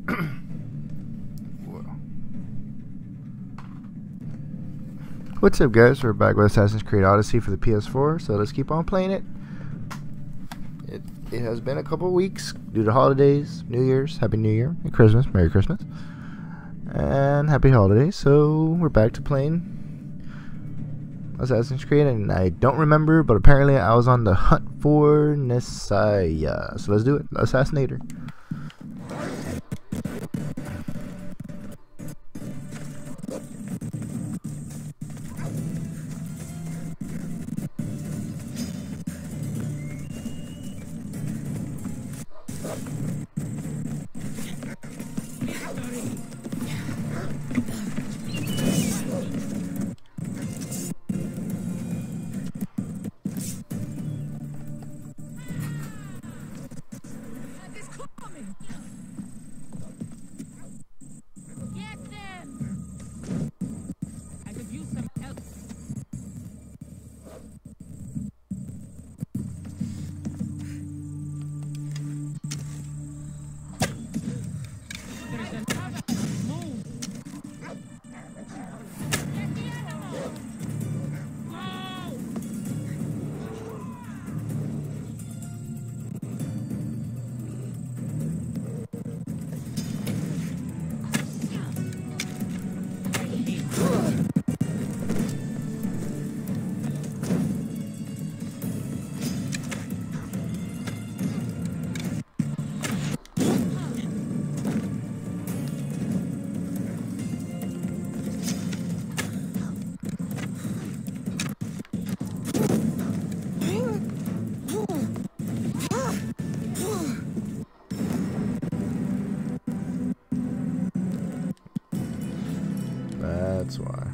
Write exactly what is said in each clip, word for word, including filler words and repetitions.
What's up, guys? We're back with Assassin's Creed Odyssey for the P S four, so let's keep on playing it. It, it has been a couple of weeks due to holidays, New Year's, Happy New Year, and Christmas, Merry Christmas, and Happy Holidays. So we're back to playing Assassin's Creed, and I don't remember, but apparently I was on the hunt for Messiah. So let's do it. Assassinator. That's why.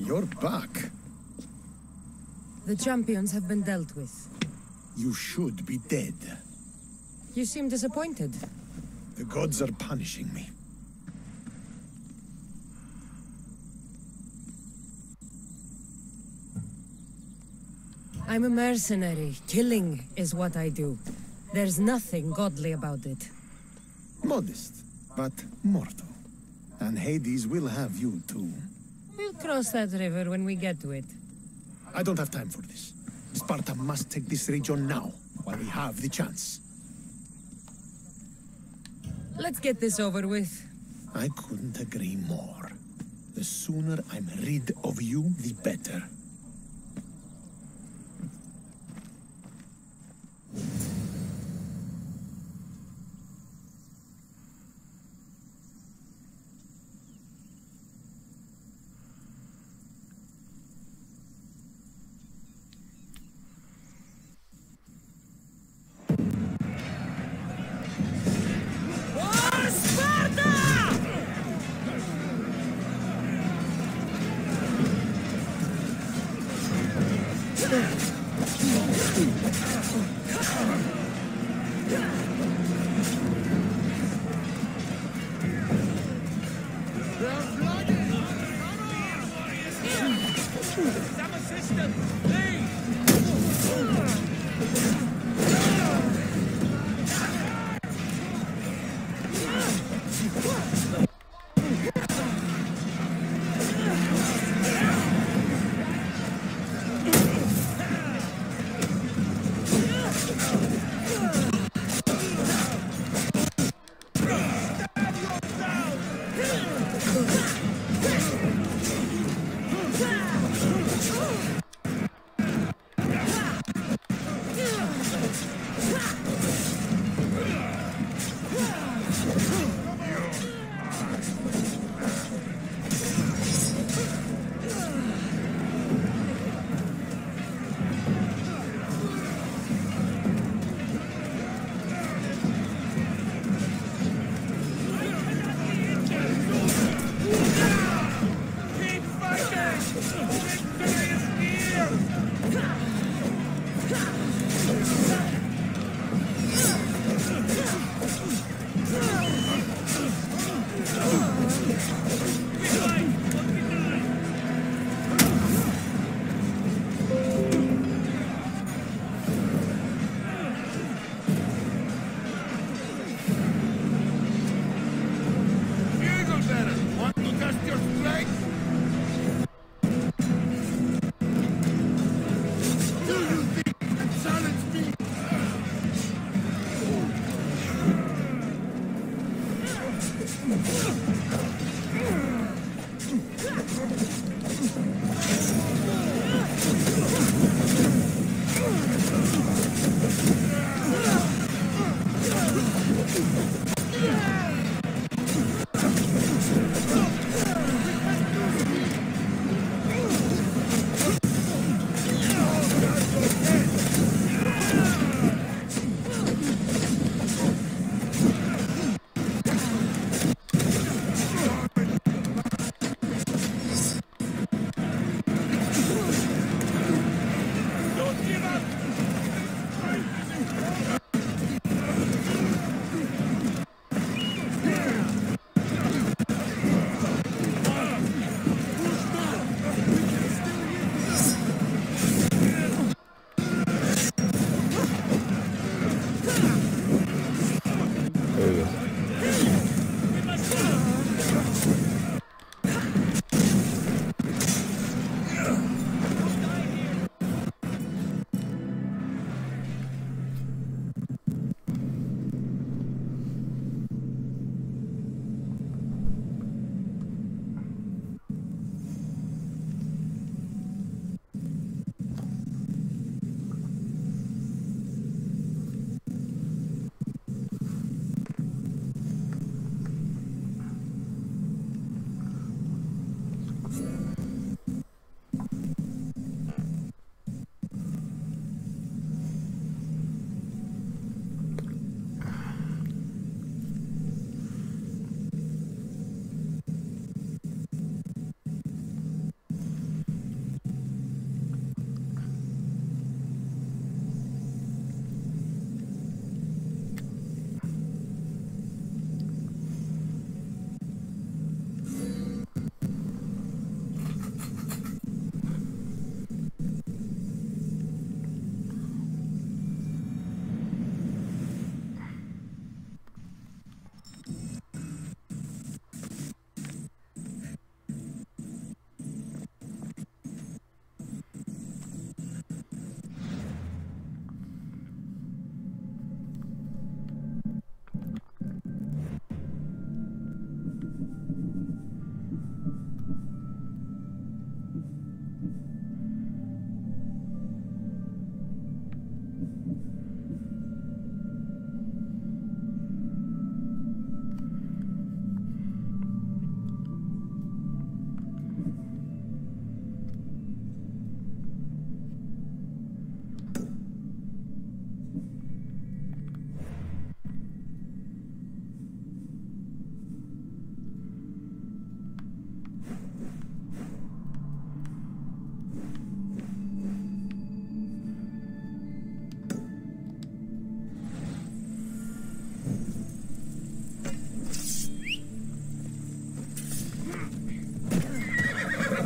You're back. The champions have been dealt with. You should be dead. You seem disappointed. The gods are punishing me. I'm a mercenary. Killing is what I do. There's nothing godly about it. Modest, but mortal. And Hades will have you too. We'll cross that river when we get to it. I don't have time for this. Sparta must take this region now, while we have the chance. Let's get this over with. I couldn't agree more. The sooner I'm rid of you, the better.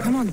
Come on.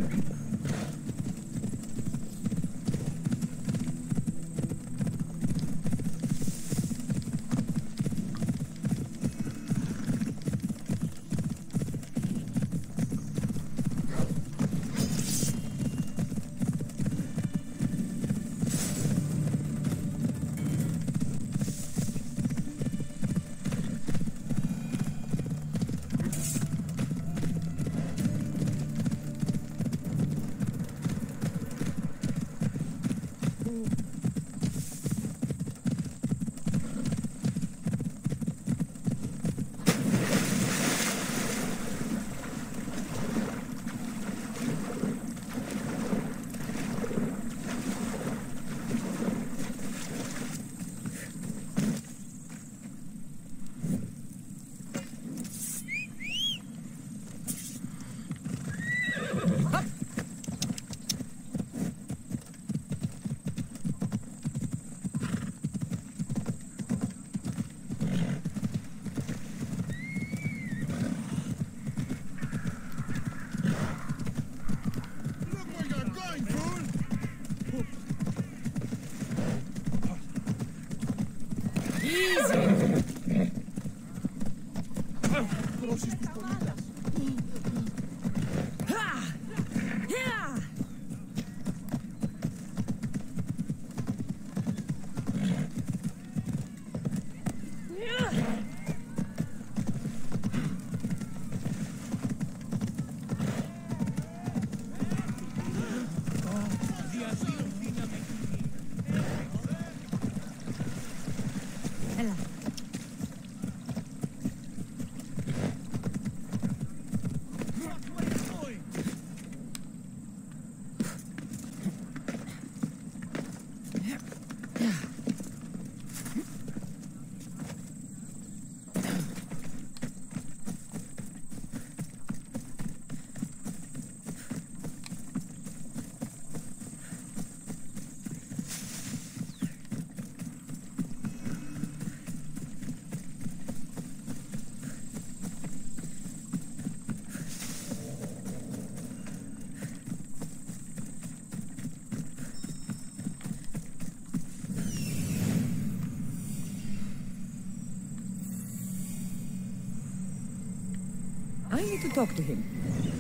I need to talk to him.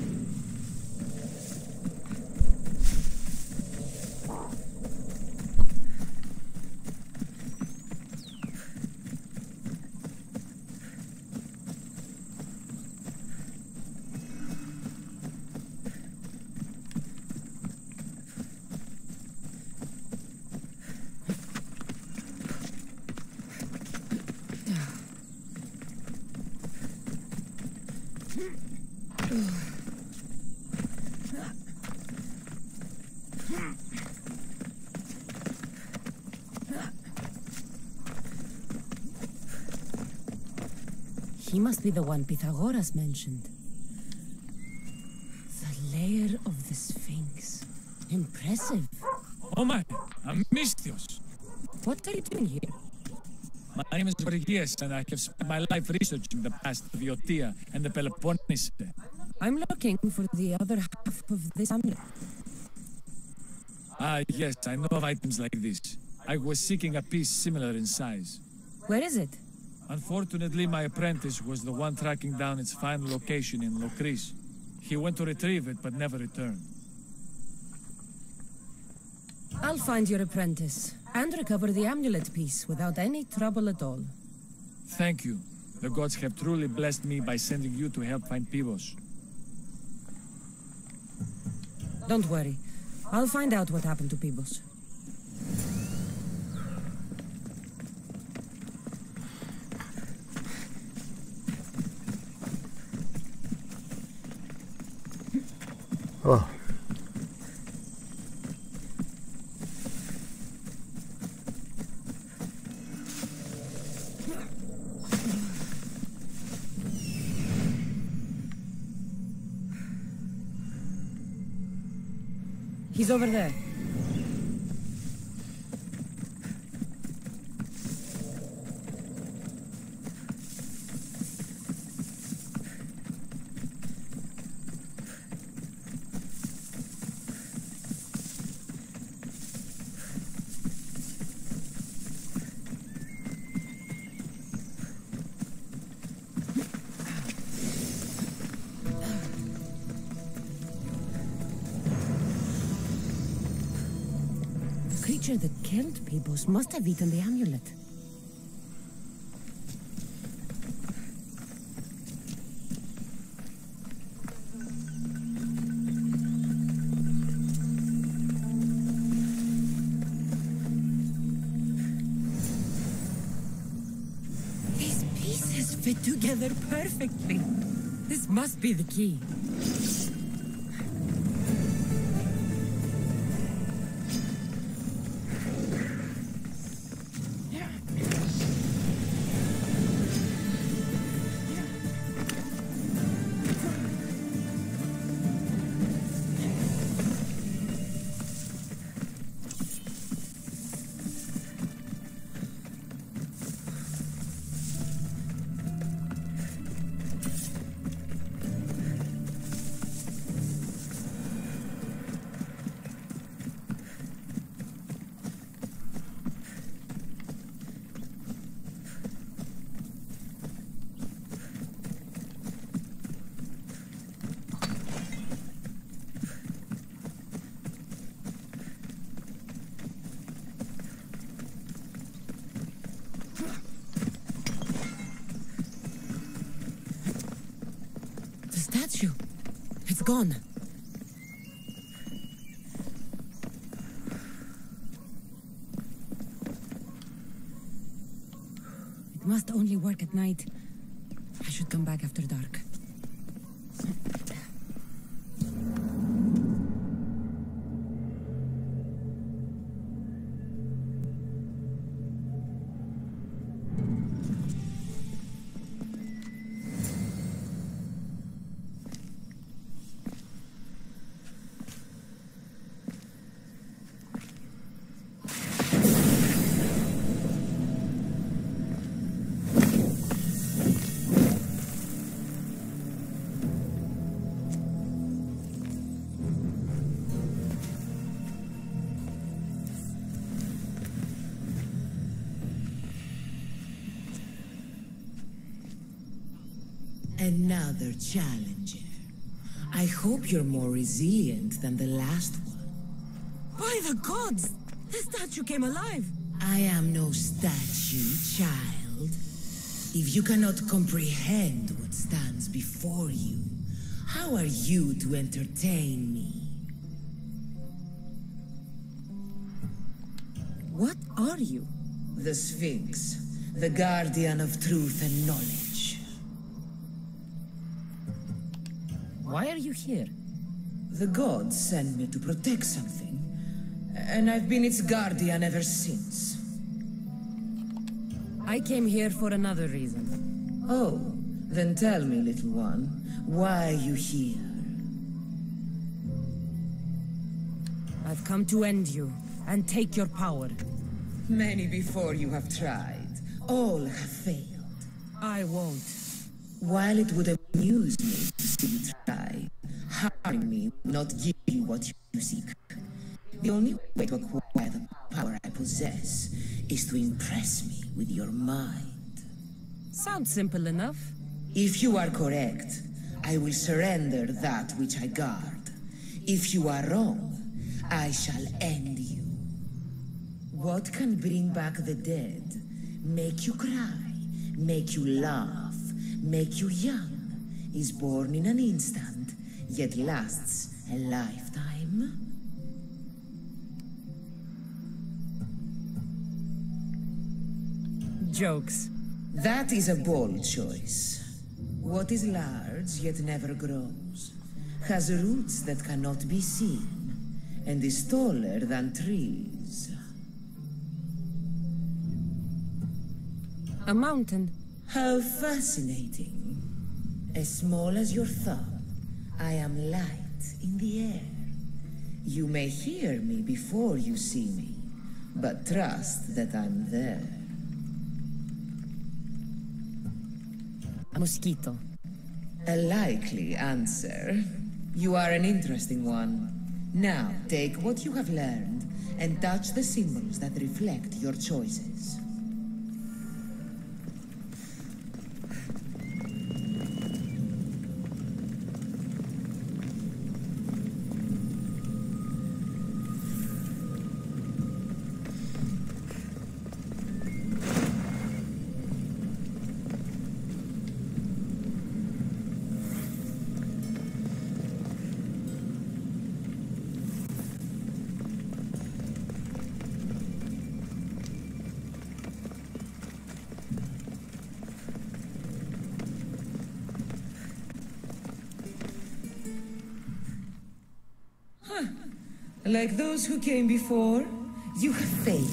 He must be the one Pythagoras mentioned. The lair of the Sphinx. Impressive. Oh my, Alexios. What are you doing here? My name is A J S and I have spent my life researching the past of Iotia and the Peloponnese. I'm looking for the other half of this amulet. Ah, yes, I know of items like this. I was seeking a piece similar in size. Where is it? Unfortunately, my apprentice was the one tracking down its final location in Locris. He went to retrieve it, but never returned. I'll find your apprentice and recover the amulet piece without any trouble at all. Thank you. The gods have truly blessed me by sending you to help find Pibos. Don't worry. I'll find out what happened to Pibos. Oh. He's over there. creature that killed Pibos must have eaten the amulet. These pieces fit together perfectly. This must be the key. Statue. It's gone. It must only work at night. I should come back after dark. Another challenger. I hope you're more resilient than the last one. By the gods! The statue came alive! I am no statue, child. If you cannot comprehend what stands before you, how are you to entertain me? What are you? The Sphinx, the guardian of truth and knowledge. Why are you here? The gods sent me to protect something, and I've been its guardian ever since. I came here for another reason. Oh, then tell me, little one, why are you here? I've come to end you, and take your power. Many before you have tried. All have failed. I won't. While it would amuse me to see you try, harming me will not give you what you seek. The only way to acquire the power I possess is to impress me with your mind. Sounds simple enough. If you are correct, I will surrender that which I guard. If you are wrong, I shall end you. What can bring back the dead, make you cry, make you laugh, make you young, is born in an instant, yet lasts a lifetime? Jokes. That is a bold choice. What is large yet never grows, has roots that cannot be seen, and is taller than trees. A mountain. How fascinating. As small as your thumb, I am light in the air. You may hear me before you see me, but trust that I'm there. A mosquito. A likely answer. You are an interesting one. Now, take what you have learned and touch the symbols that reflect your choices. Like those who came before, you have failed.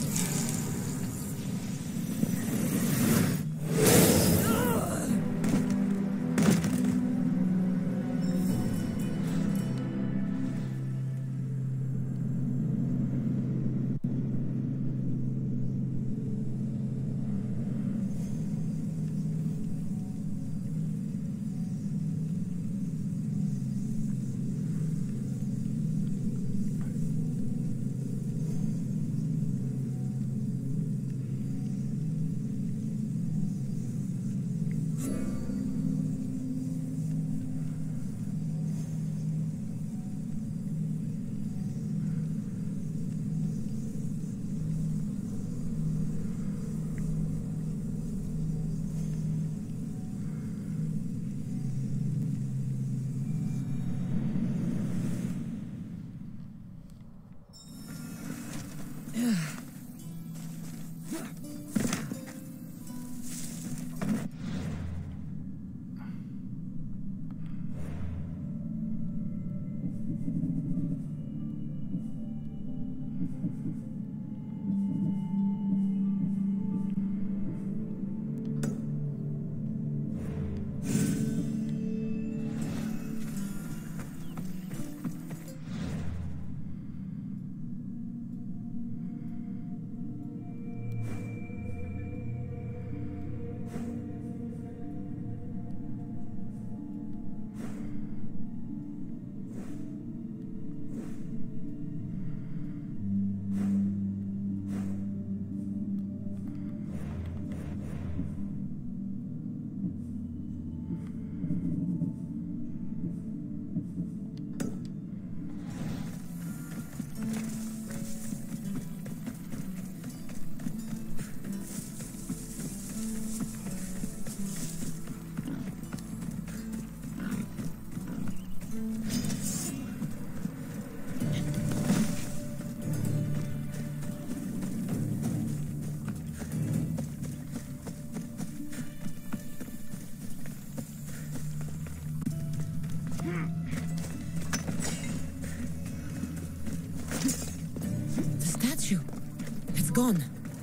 Gone.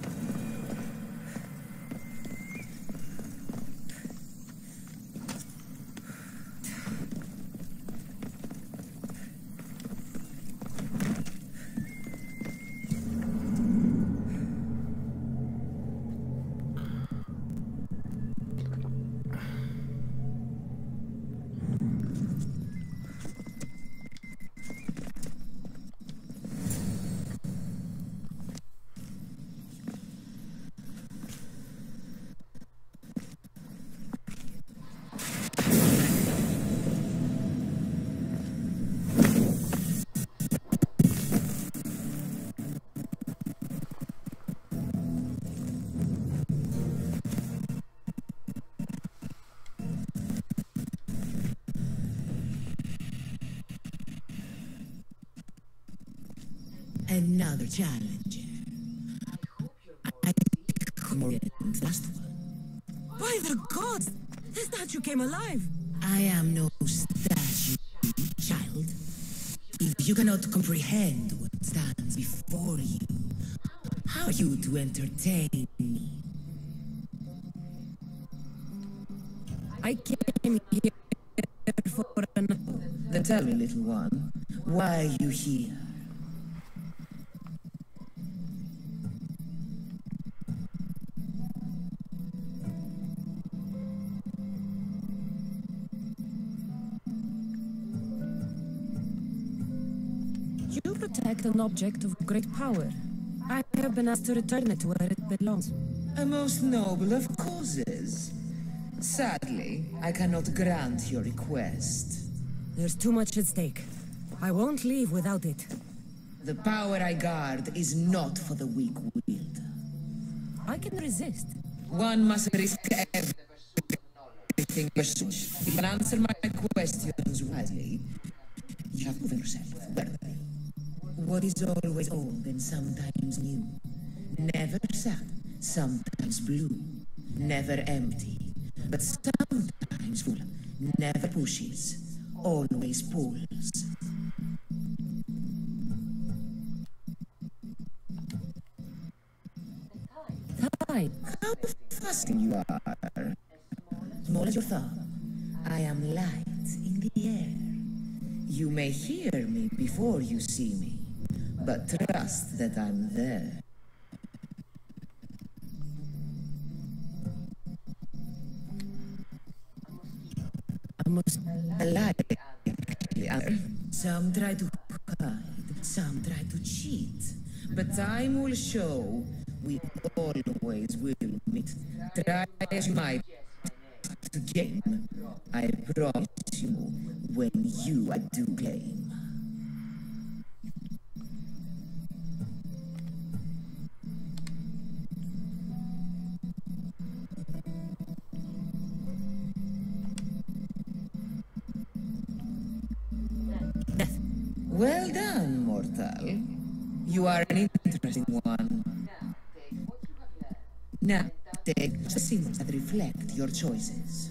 Another challenge. I think last one. By the gods! The statue came alive! I am no statue, child. If you cannot comprehend what stands before you, how are you to entertain me? I came here for an... Then tell me, little one, why are you here? You protect an object of great power. I have been asked to return it to where it belongs. A most noble of causes. Sadly, I cannot grant your request. There's too much at stake. I won't leave without it. The power I guard is not for the weak-willed. I can resist. One must risk everything. If you can answer my questions wisely, you have proven yourself worthy. What is always old and sometimes new. Never sad, sometimes blue. Never empty, but sometimes full. Never pushes, always pulls. Fine. How fasting you are. Small as your thumb. I am light in the air. You may hear me before you see me, but trust that I'm there. Almost alive. Some try to hide, some try to cheat, but time will show we always will meet. Try as you might to game. I promise you, when you I do claim. Well done, mortal. You are an interesting one. Now, take the symbols that reflect your choices.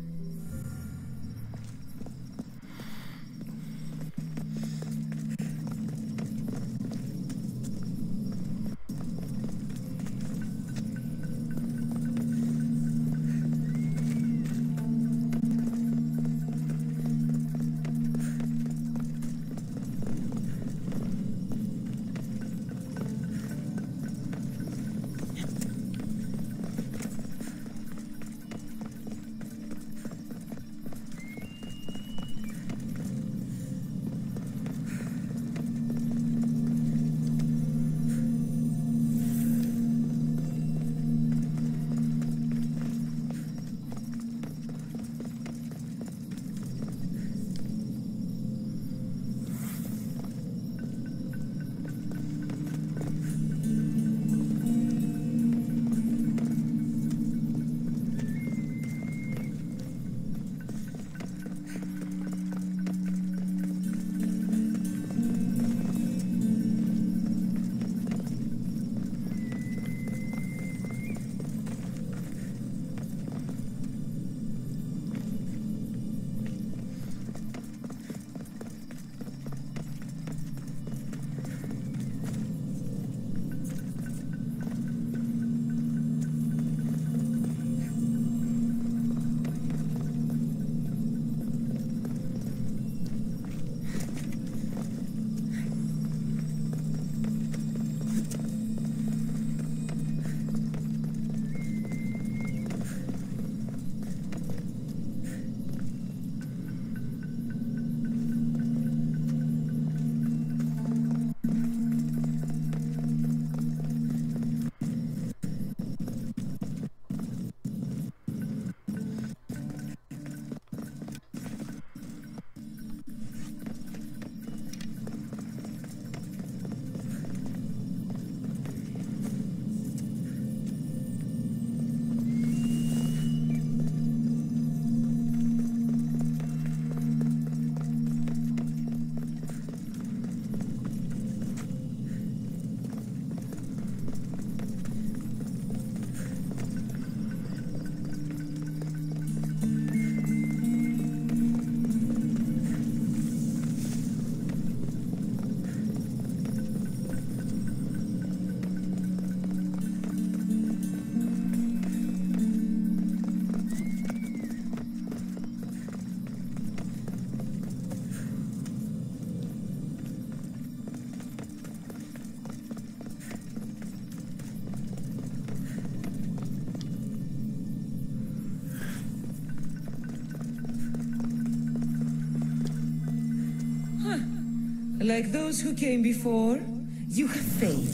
Like those who came before, you have failed.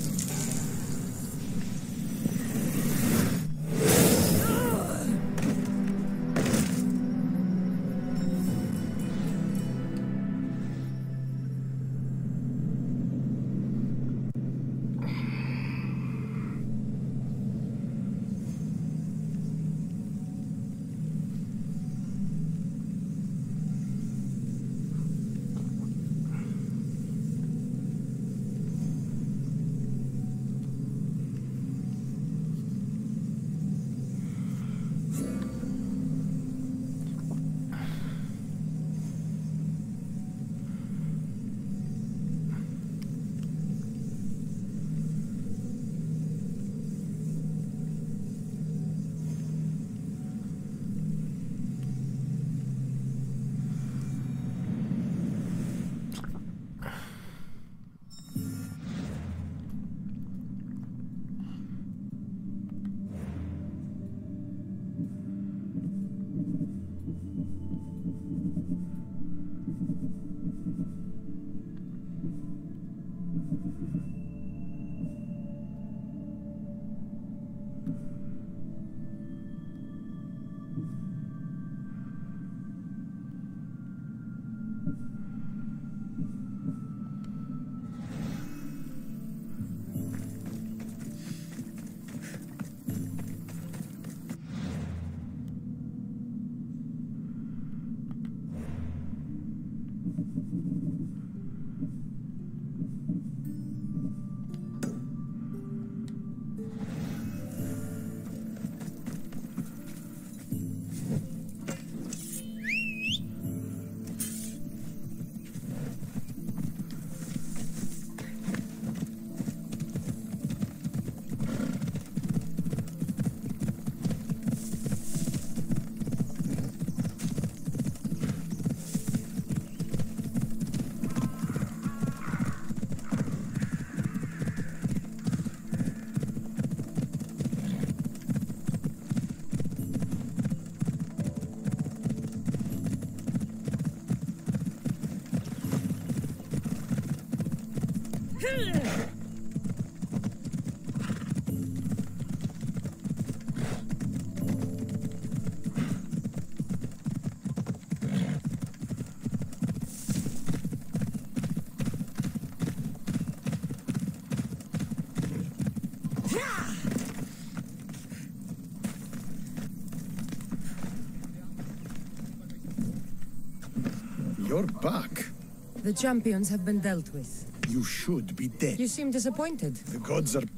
You're back. The champions have been dealt with. You should be dead. You seem disappointed. The gods are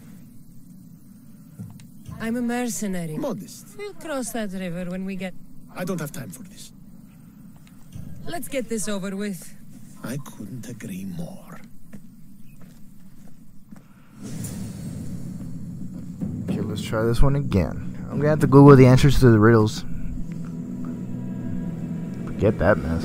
I'm a mercenary. modest. We'll cross that river when we get... I don't have time for this. Let's get this over with. I couldn't agree more. Okay, let's try this one again. I'm gonna have to Google the answers to the riddles. Forget that mess.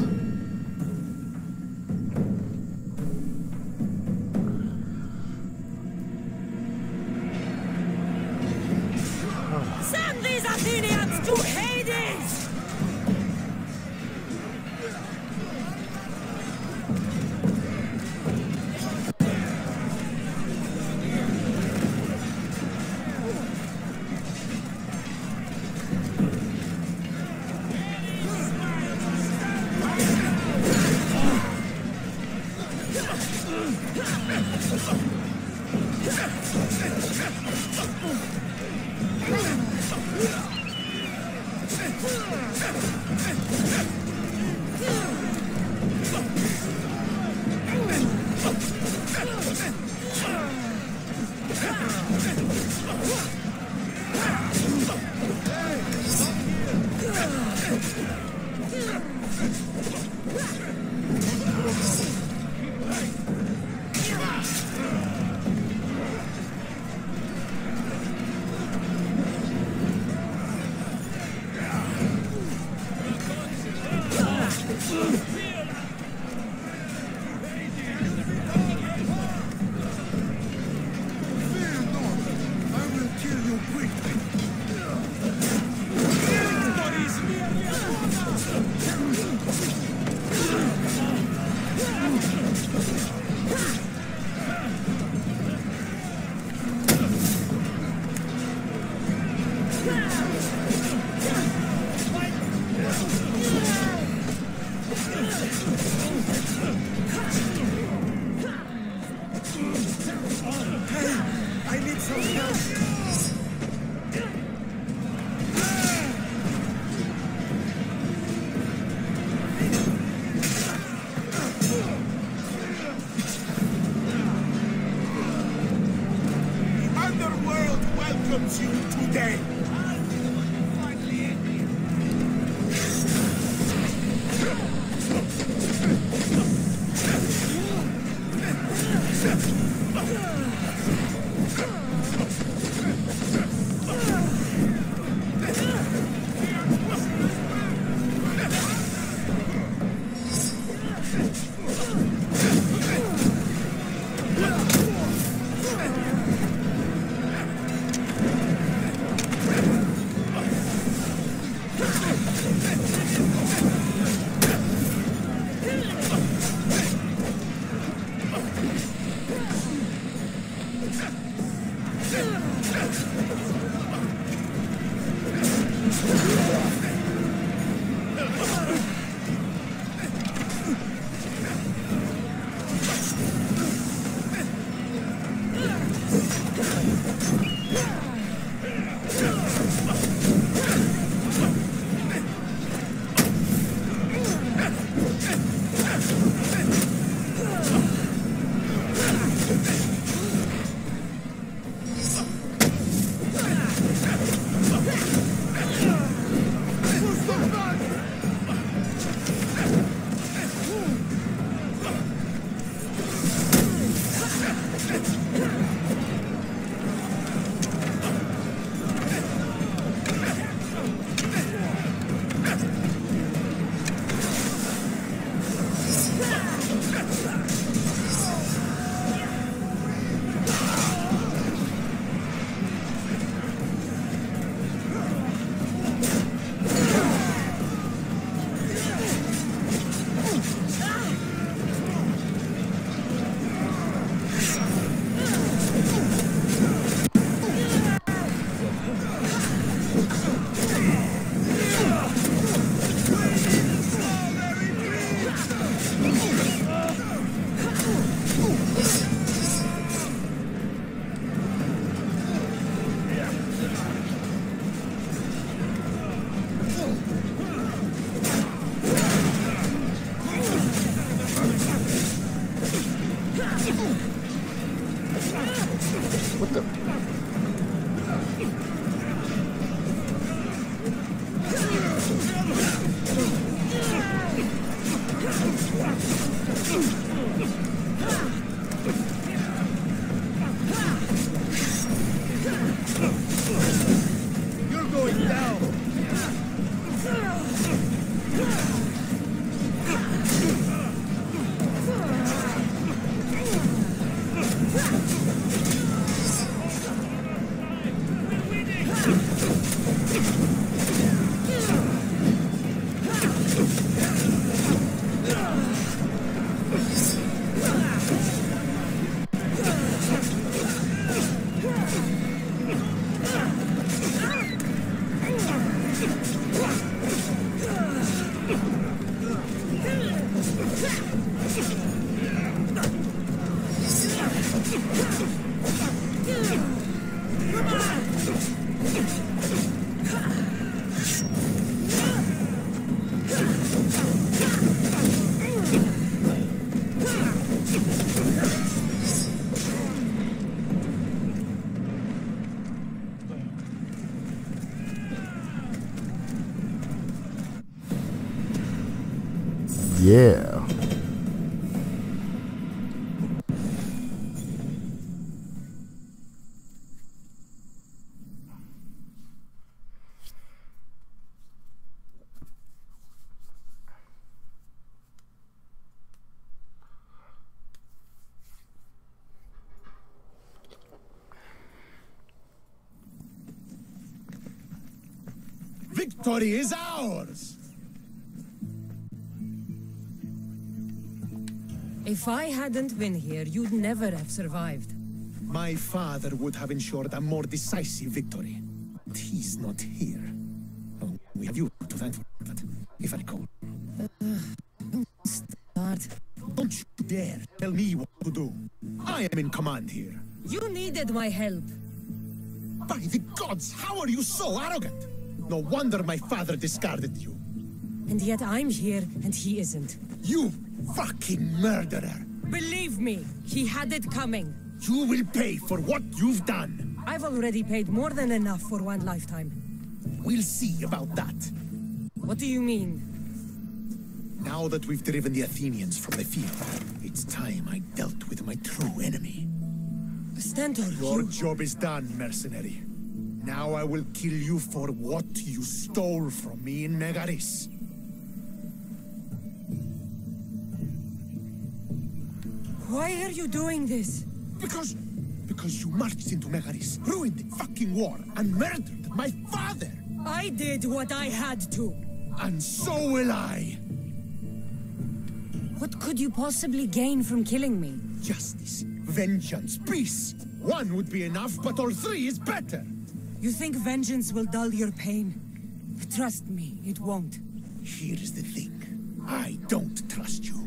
Send these Athenians to Hades! What the? You're going down. Yeah. Victory is ours! If I hadn't been here, you'd never have survived. My father would have ensured a more decisive victory. But he's not here. Oh, we have you to thank for that, if I recall. Start. Don't you dare tell me what to do. I am in command here. You needed my help. By the gods, how are you so arrogant? No wonder my father discarded you. And yet I'm here, and he isn't. You fucking murderer! Believe me, he had it coming. You will pay for what you've done. I've already paid more than enough for one lifetime. We'll see about that. What do you mean? Now that we've driven the Athenians from the field, it's time I dealt with my true enemy. Stentor, Your you... job is done, mercenary. Now I will kill you for what you stole from me in Megaris. Why are you doing this? Because... because you marched into Megaris, ruined the fucking war, and murdered my father! I did what I had to. And so will I! What could you possibly gain from killing me? Justice, vengeance, peace! One would be enough, but all three is better! You think vengeance will dull your pain? Trust me, it won't. Here is the thing. I don't trust you.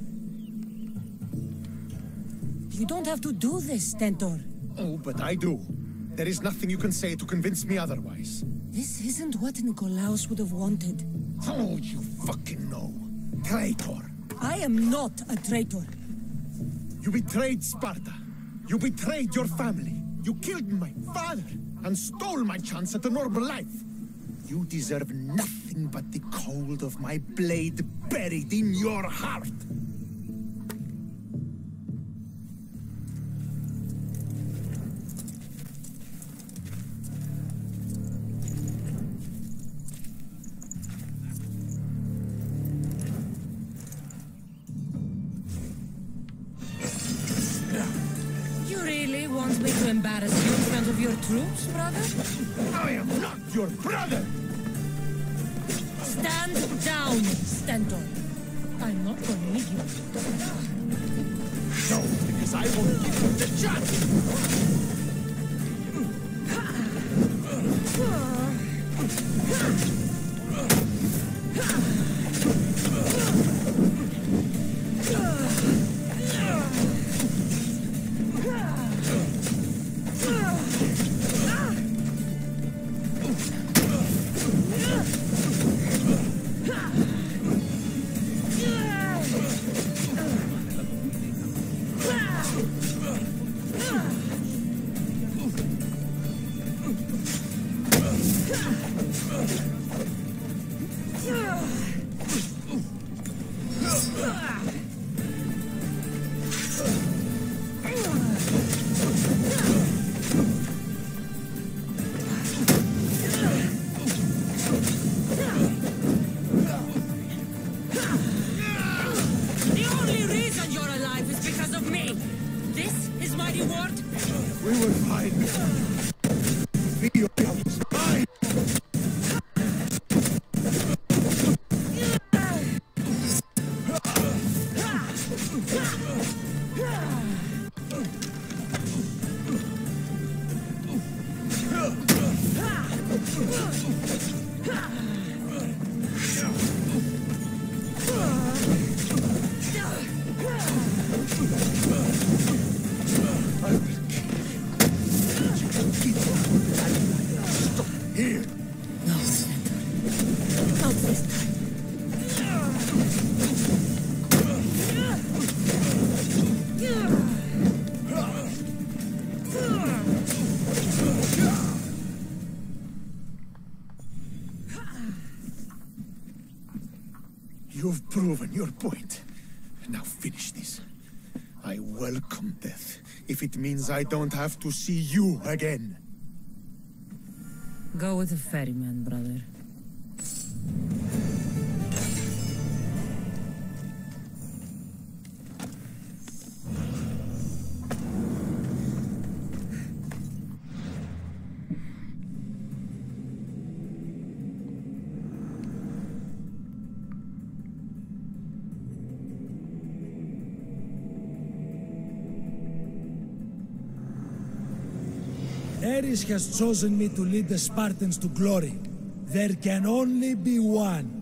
You don't have to do this, Stentor. Oh, but I do. There is nothing you can say to convince me otherwise. This isn't what Nikolaos would have wanted. Oh, you fucking know. Traitor. I am not a traitor. You betrayed Sparta. You betrayed your family. You killed my father and stole my chance at a normal life. You deserve nothing but the cold of my blade buried in your heart. Embarrass you in front of your troops, brother? I am not your brother! Stand down, Stentor. I'm not going to leave you. No, because I won't give you the chance! Ah! You've proven your point. Now finish this. I welcome death, if it means I don't have to see you again. Go with the ferryman, brother. A J S has chosen me to lead the Spartans to glory. There can only be one.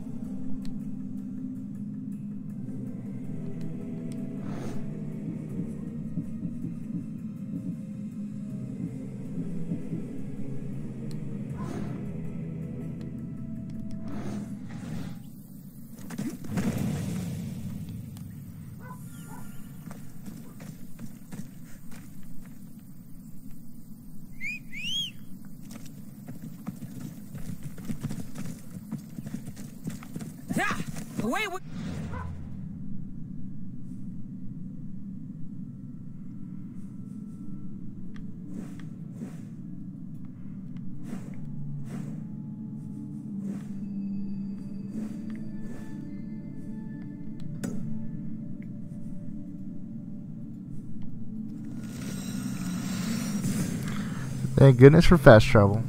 Wait, wait. Thank goodness for fast travel.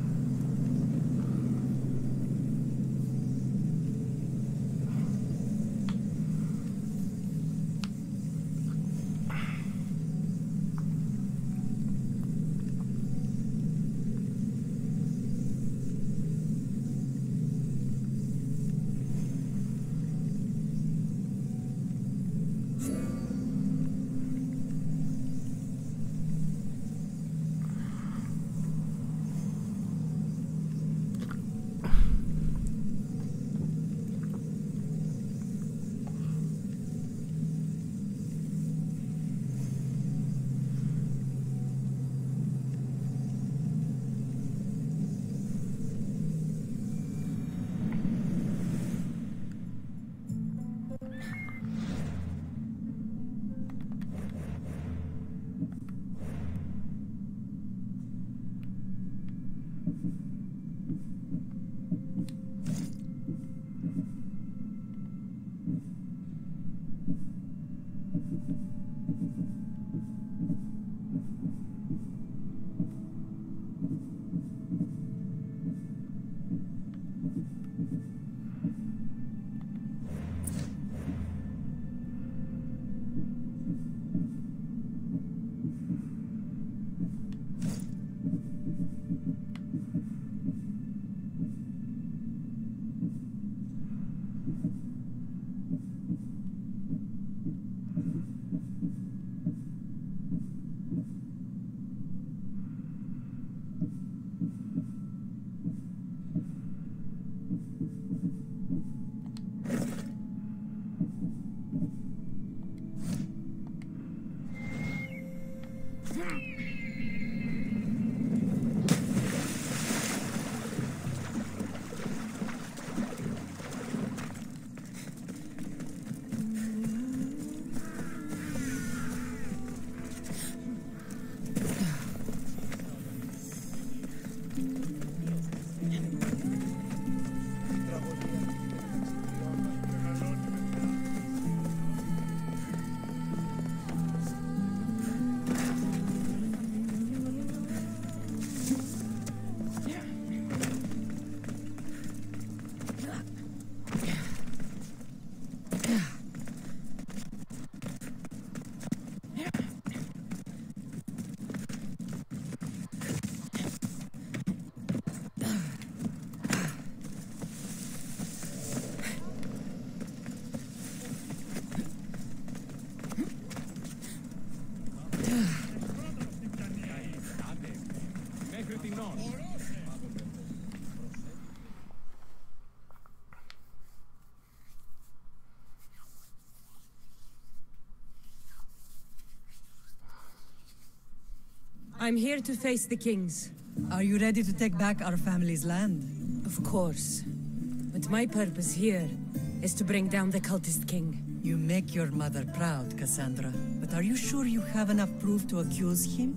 I'm here to face the kings. Are you ready to take back our family's land? Of course. But my purpose here is to bring down the cultist king. You make your mother proud, Kassandra. But are you sure you have enough proof to accuse him?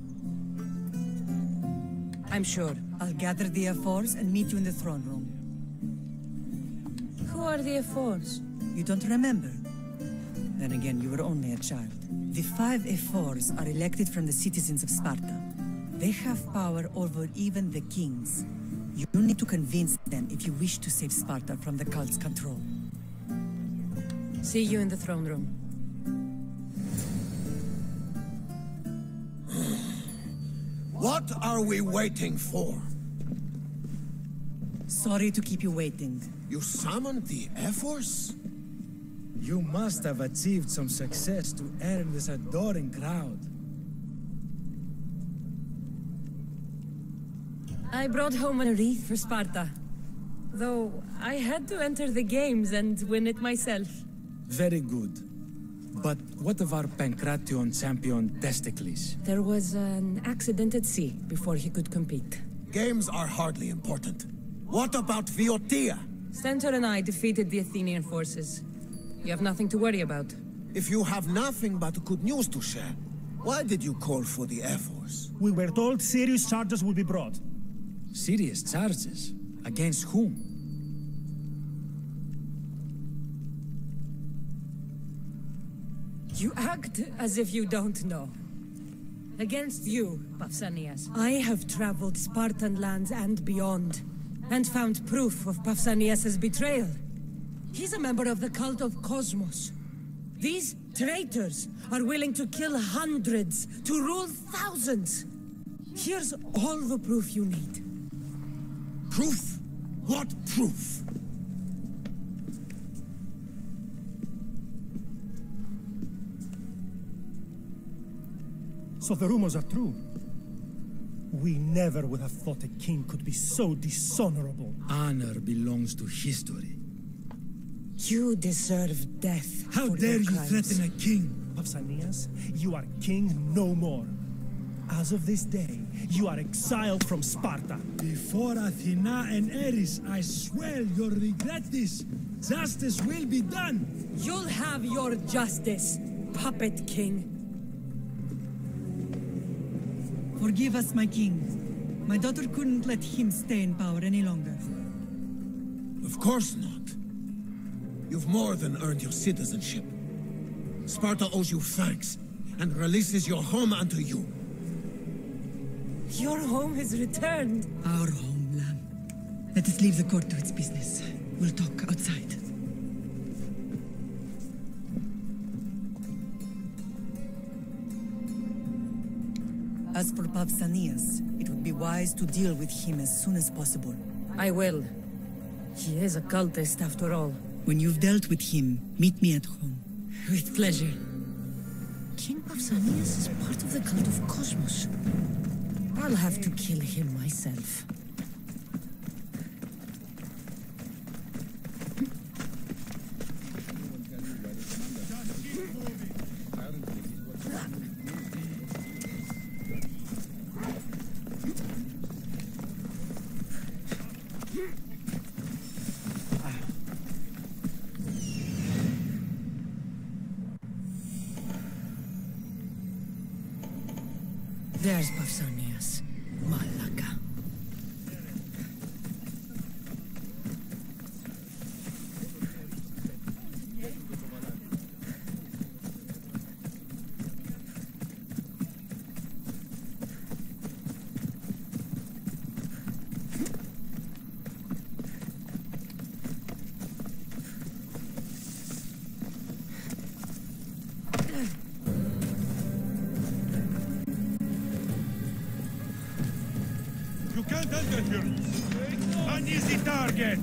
I'm sure. I'll gather the F fours and meet you in the throne room. Who are the F fours? You don't remember? Then again, you were only a child. The five F fours are elected from the citizens of Sparta. They have power over even the kings. You need to convince them if you wish to save Sparta from the cult's control. See you in the throne room. What are we waiting for? Sorry to keep you waiting. You summoned the F-Force? You must have achieved some success to earn this adoring crowd. I brought home a wreath for Sparta. Though I had to enter the games and win it myself. Very good. But what of our Pancration champion, Testicles? There was an accident at sea before he could compete. Games are hardly important. What about Viotia? Stentor and I defeated the Athenian forces. You have nothing to worry about. If you have nothing but good news to share, why did you call for the Air Force? We were told serious charges would be brought. Serious charges? Against whom? You act as if you don't know. Against you, Pausanias. I have traveled Spartan lands and beyond, and found proof of Pausanias' betrayal. He's a member of the cult of Cosmos. These traitors are willing to kill hundreds to rule thousands. Here's all the proof you need. Proof? What proof? So the rumors are true. We never would have thought a king could be so dishonorable. Honor belongs to history. You deserve death. How for dare your you crimes. threaten a king? Pausanias, you are king no more. As of this day, you are exiled from Sparta. Before Athena and Ares, I swear you'll regret this. Justice will be done. You'll have your justice, puppet king. Forgive us, my king. My daughter couldn't let him stay in power any longer. Of course not. You've more than earned your citizenship. Sparta owes you thanks, and releases your home unto you. Your home is returned. Our homeland. Let us leave the court to its business. We'll talk outside. As for Pausanias, it would be wise to deal with him as soon as possible. I will. He is a cultist after all. When you've dealt with him, meet me at home. With pleasure. King Pausanias is part of the cult of Cosmos. I'll have to kill him myself. There's Pausanias. Malaka. You can't enter here. An easy target.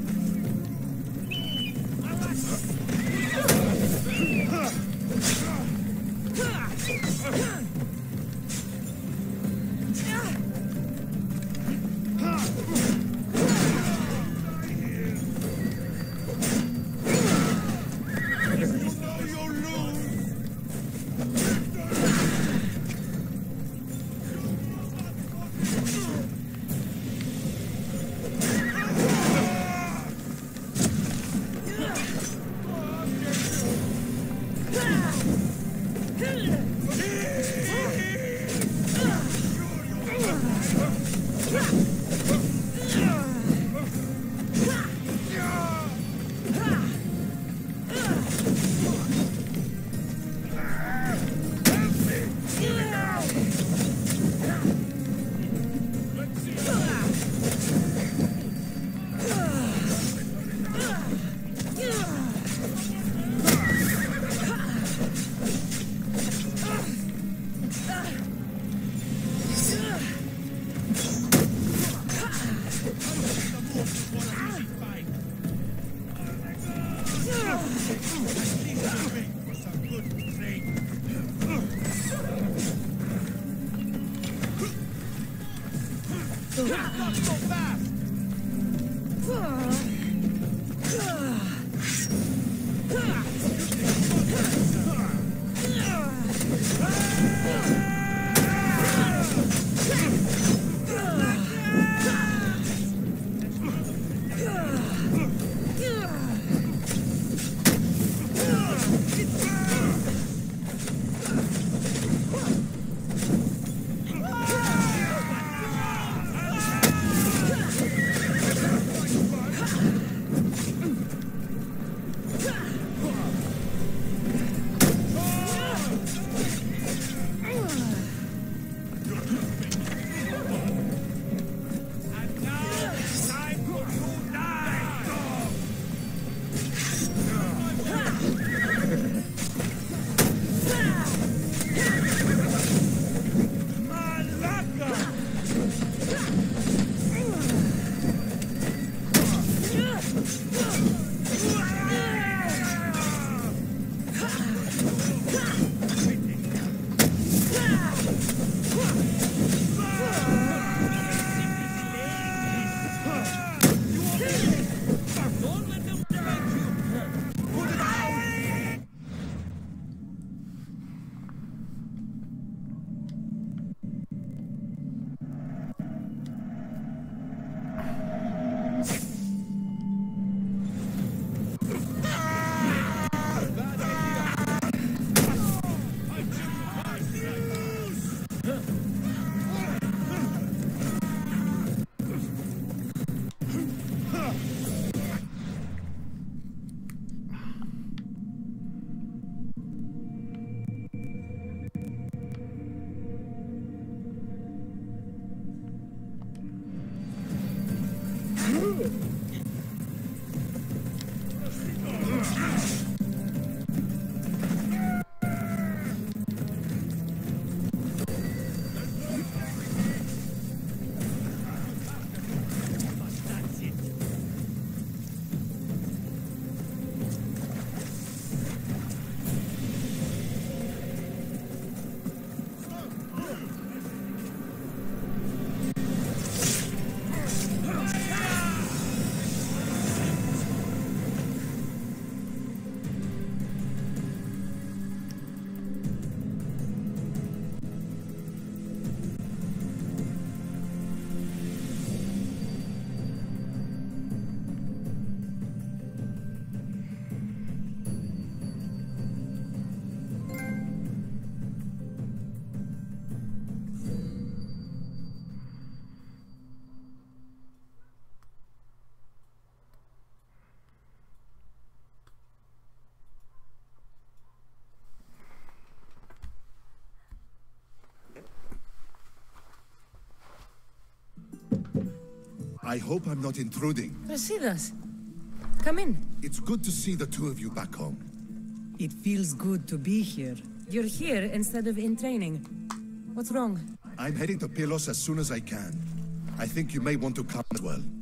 I hope I'm not intruding. Residas, come in. It's good to see the two of you back home. It feels good to be here. You're here instead of in training. What's wrong? I'm heading to Pylos as soon as I can. I think you may want to come as well.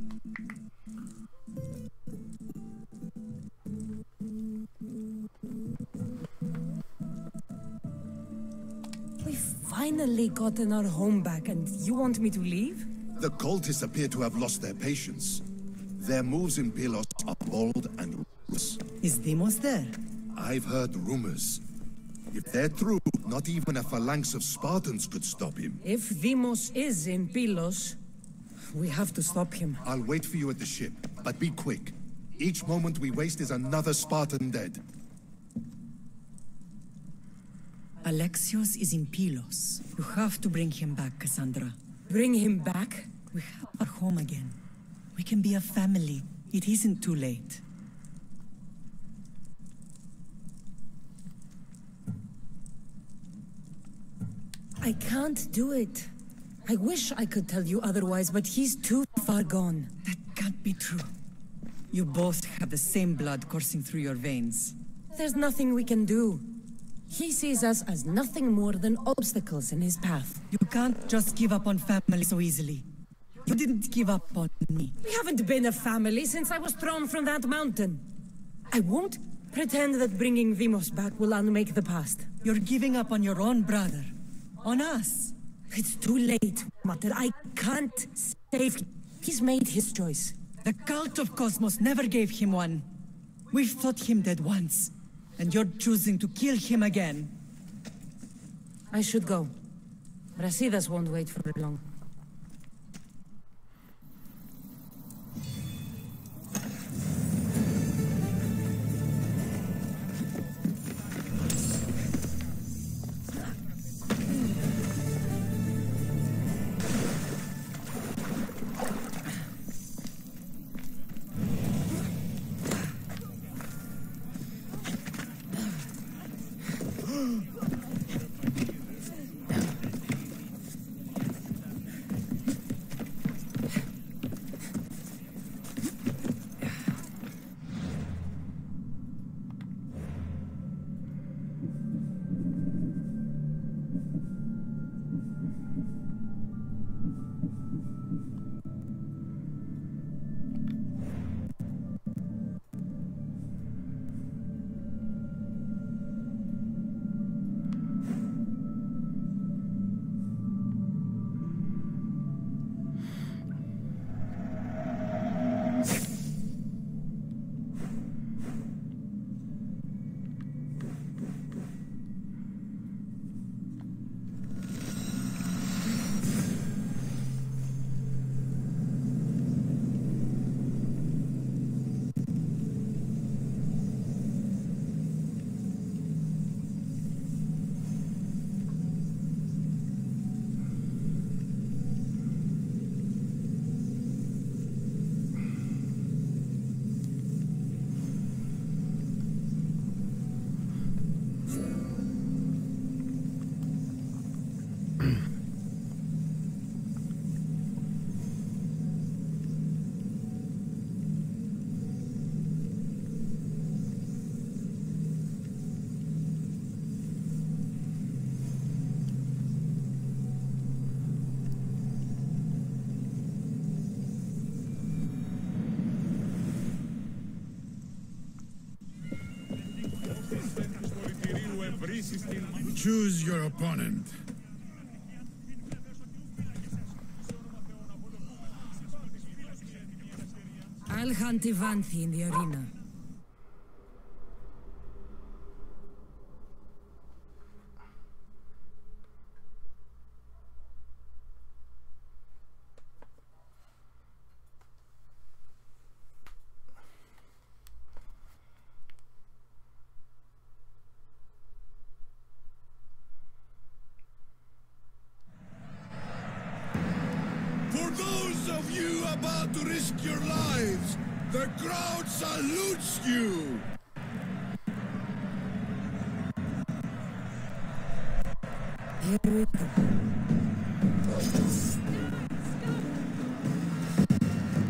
We've finally gotten our home back, and you want me to leave? The cultists appear to have lost their patience. Their moves in Pylos are bold and ruthless. Is Demos there? I've heard rumors. If they're true, not even a phalanx of Spartans could stop him. If Demos is in Pylos, we have to stop him. I'll wait for you at the ship, but be quick. Each moment we waste is another Spartan dead. Alexios is in Pylos. You have to bring him back, Kassandra. Bring him back? We have our home again. We can be a family. It isn't too late. I can't do it. I wish I could tell you otherwise, but he's too far gone. That can't be true. You both have the same blood coursing through your veins. There's nothing we can do. He sees us as nothing more than obstacles in his path. You can't just give up on family so easily. You didn't give up on me. We haven't been a family since I was thrown from that mountain. I won't pretend that bringing Demos back will unmake the past. You're giving up on your own brother. On us. It's too late, Mater. I can't save him. He's made his choice. The cult of Cosmos never gave him one. We've thought him dead once, and you're choosing to kill him again. I should go. Rasidas won't wait for long. Choose your opponent. I'll hunt Ivanthi in the arena. For those of you about to risk your lives, the crowd salutes you! Here we go.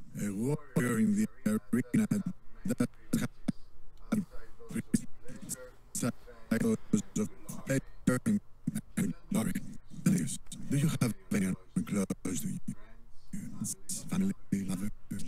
A warrior in the arena does have cycles of pleasure and glory. Alexios, do you have anyone close to you? Family lover?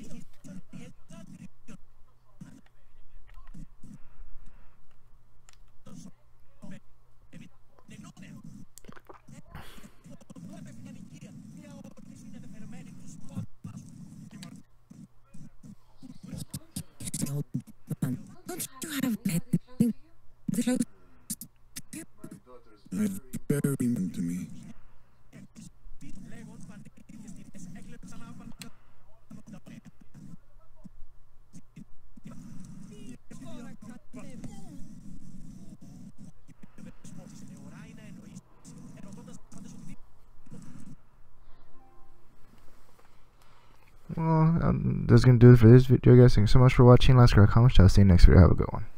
Don't you have anything close? It's very important to me. Well, um, that's gonna do it for this video, guys. Thanks so much for watching. Last comment. I'll see you next video. Have a good one.